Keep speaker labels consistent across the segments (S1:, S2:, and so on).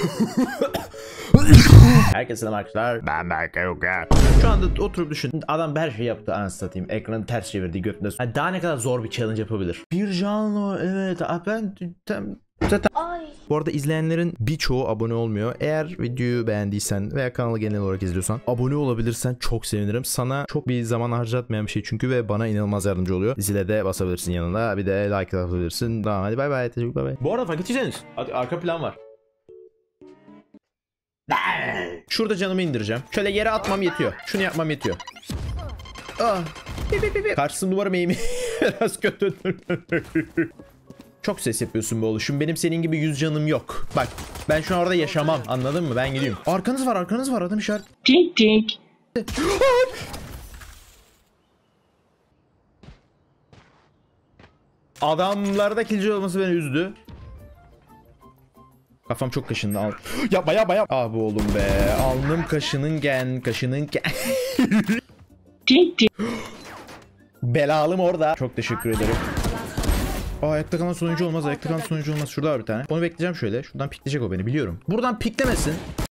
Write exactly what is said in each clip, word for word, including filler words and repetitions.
S1: Herkese selam arkadaşlar. Ben Berkay Okan. Şu anda oturup düşün. Adam her şeyi yaptı, anasını satayım. Ekranı ters çevirdi götünde. Yani daha ne kadar zor bir challenge yapabilir? Bir canlı, evet. Ben tam Ay. Bu arada izleyenlerin birçoğu abone olmuyor. Eğer videoyu beğendiysen veya kanalı genel olarak izliyorsan abone olabilirsen çok sevinirim. Sana çok bir zaman harcatmayan bir şey çünkü ve bana inanılmaz yardımcı oluyor. Zile de basabilirsin yanına. Bir de like atabilirsin. Tamam, hadi bay bay. Teşekkür bay bay. Bu arada fark ettiyseniz arka plan var. Şurada canımı indireceğim. Şöyle yere atmam yetiyor. Şunu yapmam yetiyor. Ah. Karşısında duvarım eğimi biraz kötü. Çok ses yapıyorsun be oluşum. Benim senin gibi yüz canım yok. Bak ben şu an orada yaşamam. Anladın mı? Ben gidiyorum. Arkanız var, arkanız var. Adam işaret.
S2: Tink tink.
S1: Adamlarda kilci olması beni üzdü. Kafam çok kaşındı. Al. Yapma yapma yapma. Ah bu oğlum be. Alnım kaşının gen. Kaşının gen.
S2: Tink tink.
S1: Belalım orada. Çok teşekkür ederim. Aa, ayakta kalan sonucu olmaz. Ayakta kalan sonucu olmaz. Şurada var bir tane. Onu bekleyeceğim şöyle. Şuradan pikleyecek o beni, biliyorum. Buradan piklemesin.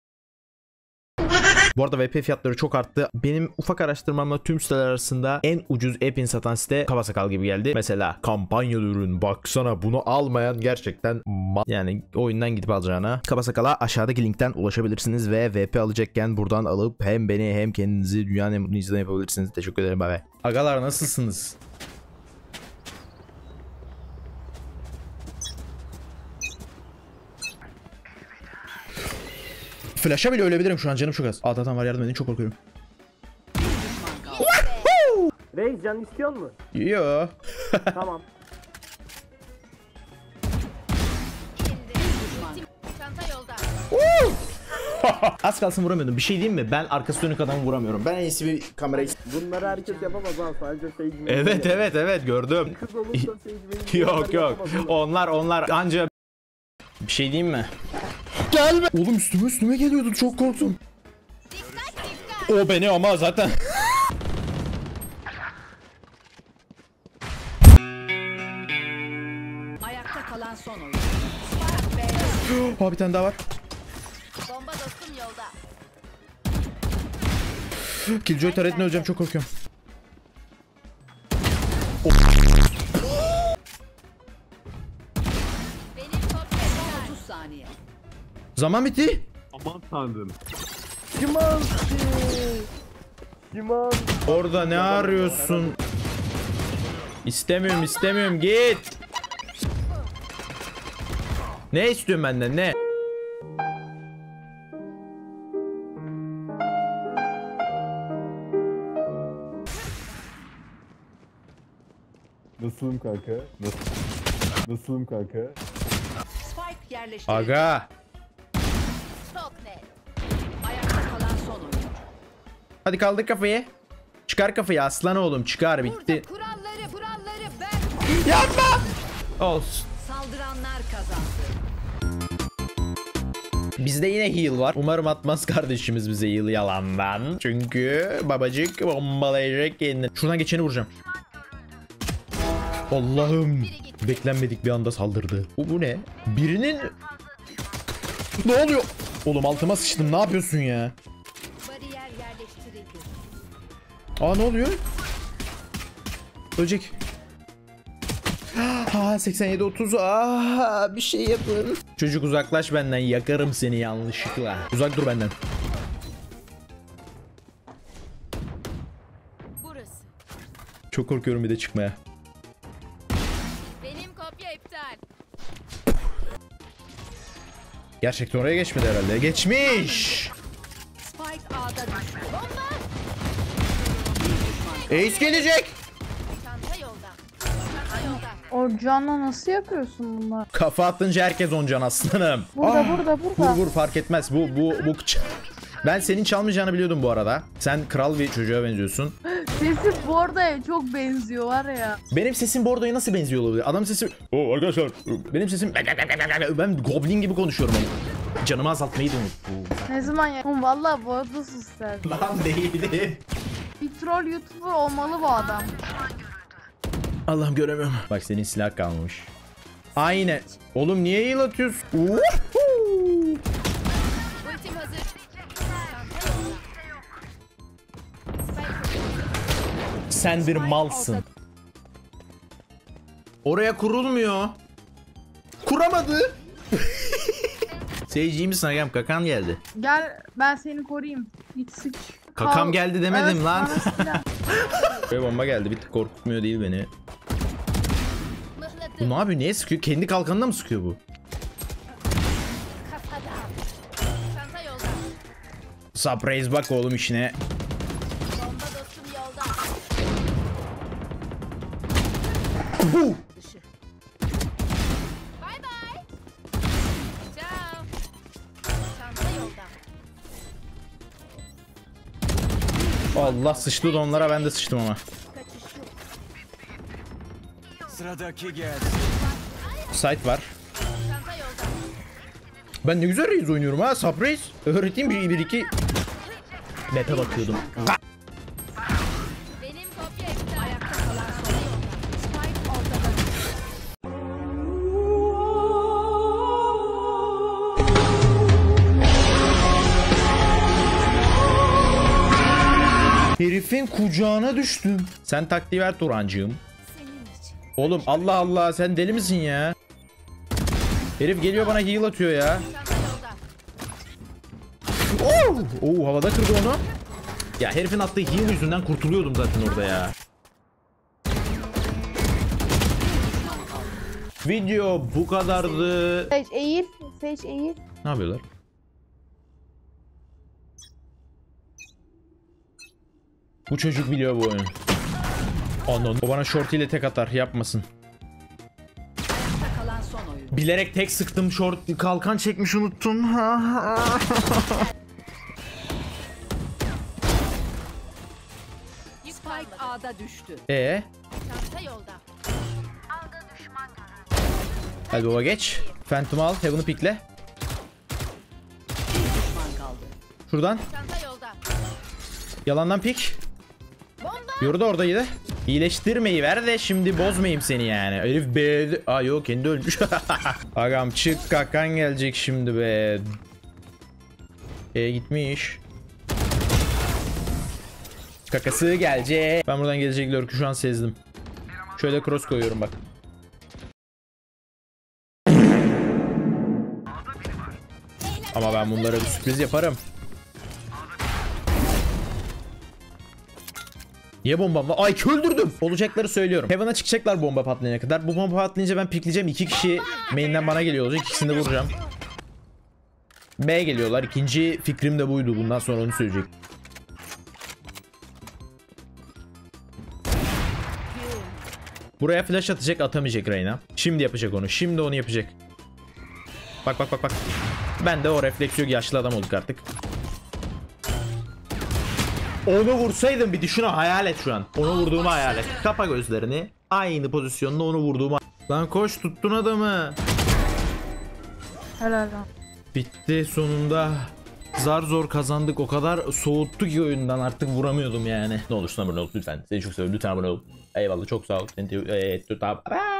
S1: Bu arada V P fiyatları çok arttı. Benim ufak araştırmamla tüm siteler arasında en ucuz app'in satan site Kabasakal gibi geldi. Mesela kampanyalı ürün, baksana bunu almayan gerçekten yani oyundan gidip alacağına. Kabasakal'a aşağıdaki linkten ulaşabilirsiniz ve V P alacakken buradan alıp hem beni hem kendinizi dünyanın en mutlu izleden yapabilirsiniz. Teşekkür ederim, bay bay. Agalar nasılsınız? Flash'a bile ölebilirim şu an, canım çok az. Aa, adam var, yardım edin, çok korkuyorum.
S3: Reis can istiyor mu?
S1: Yo.
S3: Tamam.
S1: Az kalsın vuramıyordum. Bir şey diyeyim mi? Ben arkası dönük adamı vuramıyorum. Ben en iyisi bir kamerayı...
S3: Bunları herkes yapamaz ha, sadece Sage.
S1: Evet evet evet gördüm.
S3: Kız olursa Sage
S1: Yok yok. Onlar onlar anca... Bir şey diyeyim mi? Gelme. Oğlum üstüme üstüme geliyordu, çok korktum. O beni ama zaten.
S4: Ayakta kalan son oyun.
S1: Aa, bir tane daha var.
S4: Bomba dostum yolda.
S1: Killjoy taretine öleceğim, çok korkuyorum.
S4: Benim kopya otuz saniye.
S1: Zaman bitti.
S5: Aman tanrım.
S3: Cimansi. Cimansi.
S1: Orada ne arıyorsun? İstemiyorum istemiyorum, git. Ne istiyorsun benden, ne?
S5: Nasılım kanka? Nasıl? Nasılım kanka?
S4: Spike yerleştirildi.
S1: Aga.
S4: Çok net. Ayakta kalan son oyun.
S1: Hadi kaldır kafayı. Çıkar kafayı aslan oğlum, çıkar, bitti.
S4: Burada kuralları kuralları ben.
S1: Yapma. Olsun.
S4: Saldıranlar kazandı.
S1: Bizde yine heal var. Umarım atmaz kardeşimiz bize heal yalandan. Çünkü babacık bombalayacak kendini. Şuradan geçeni vuracağım. Allah'ım. Beklenmedik bir anda saldırdı. Bu, bu ne? Birinin... Ne oluyor? Oğlum altıma sıçtım. Ne yapıyorsun ya?
S4: Bariyer yerleştirildi.
S1: Aa, ne oluyor? Ölecek. Ha, seksen yedi otuz. Aa, bir şey yapın. Çocuk uzaklaş benden. Yakarım seni yanlışlıkla. Uzak dur benden.
S4: Burası.
S1: Çok korkuyorum bir de çıkmaya.
S4: Benim kopya iptal.
S1: Gerçekten oraya geçmedi herhalde. Geçmiş.
S4: Spike A'da düştü. Bomba.
S1: Ace gelecek.
S4: Çanta yolda. Çanta yolda.
S6: O canla nasıl yapıyorsun bunlar?
S1: Kafa atınca herkes oncan aslanım.
S6: Burada
S1: Ah,
S6: burada burada.
S1: Vur vur, fark etmez. Bu bu bu ç- Ben senin çalmayacağını biliyordum bu arada. Sen kral bir çocuğa benziyorsun.
S6: Sesi Bordo'ya çok benziyor var ya.
S1: Benim sesim Bordo'ya nasıl benziyor olabilir? Adam sesi... Oo arkadaşlar. Benim sesim... Ben goblin gibi konuşuyorum onu. Canımı azaltmayı da unuttum.
S6: Ne zaman ya? Oğlum valla Bordo'suz sen.
S1: Lan değildi.
S6: Bir troll YouTuber olmalı bu adam.
S1: Allah'ım göremiyorum. Bak senin silah kalmamış. Aynen. Oğlum niye heal atıyorsun? Uhuhu. Sen bir malsın. Oraya kurulmuyor. Kuramadı. Seyirci misin Agam? Kakan geldi.
S6: Gel ben seni koruyayım. Git sıç.
S1: Kakam
S6: Kal-
S1: geldi demedim
S6: Evet,
S1: lan.
S6: bana silah.
S1: Böyle bomba geldi. Bir tık korkutmuyor değil beni. Bu ne yapıyor? Niye sıkıyor? Kendi kalkanına mı sıkıyor bu?
S4: Çanta yolda.
S1: Surprise bak oğlum işine.
S4: Bomba dostum yolda.
S1: Bu.
S4: Dışı. Bay bay. Ciao. Çanta yolda.
S1: Allah sıçtı da onlara, ben de sıçtım ama.
S4: Kaçış yok.
S7: Sıradaki gelsin.
S1: Site var.
S4: Çanta yolda.
S1: Ben ne güzel Reis oynuyorum ha. Surprise. Öğreteyim bir, bir iki. Map'e bakıyordum.
S4: Benim kopya ekti. Ayakta kalan son yolda. Spike ortada.
S1: Herifin kucağına düştüm. Sen taktiği ver Turancığım.
S4: Senin için.
S1: Oğlum Allah Allah, sen deli misin ya? Herif geliyor bana heal atıyor ya.
S4: Çanta yolda.
S1: Oo, Oo havada kırdı onu. Ya herifin attığı heal yüzünden kurtuluyordum zaten orada ya. Video bu kadardı.
S6: Seç eğil. Seç eğil.
S1: Ne yapıyorlar? Bu çocuk biliyor bu oyunu. Anan. O bana short ile tek atar, yapmasın.
S4: Ayakta kalan son oyun.
S1: Bilerek tek sıktım, short kalkan çekmiş, unuttum.
S4: Spike A'da düştü.
S1: E
S4: Çanta yolda.
S1: hadi baba geç. Phantom al, Heaven'ı pikle.
S4: Bir düşman kaldı.
S1: Şuradan
S4: Çanta yolda.
S1: yalandan pik. Yoru da oradaydı. İyileştirmeyi ver de şimdi bozmayayım seni yani. Herif be. Aa yok, kendi ölmüş. Agam çık, kakan gelecek şimdi be. E gitmiş. Kakası gelecek. Ben buradan gelecek lurk'ü şu an sezdim. Şöyle cross koyuyorum bak. Ama ben bunlara bir sürpriz yaparım. Niye bombam var? Ay öldürdüm. Olacakları söylüyorum. Heaven'a çıkacaklar bomba patlayana kadar. Bu bomba patlayınca ben pikleyeceğim. İki kişi main'den bana geliyor olacak. İkisini de vuracağım. B geliyorlar. İkinci fikrim de buydu. Bundan sonra onu söyleyecek. Buraya flash atacak, atamayacak Reyna. Şimdi yapacak onu. Şimdi onu yapacak. Bak bak bak bak. Ben de o refleks yok. Yaşlı adam olduk artık. Onu vursaydım bir düşün, hayal et şu an. Onu vurduğumu hayal et. Kapa gözlerini. Aynı pozisyonda onu vurduğumu. Lan koş, tuttun adamı.
S6: Helal lan.
S1: Bitti sonunda. Zar zor kazandık. O kadar soğuttu ki oyundan, artık vuramıyordum yani. Ne olursun abone ol lütfen. Seni çok seviyorum. Lütfen abone ol. Eyvallah, çok sağ ol. Seni